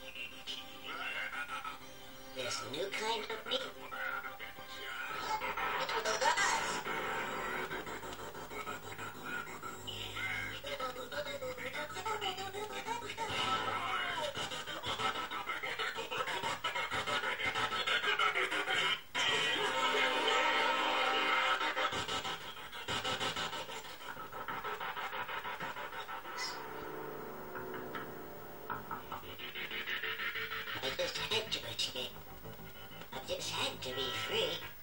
There's a new kind of meat. I just had to escape. I just had to be free.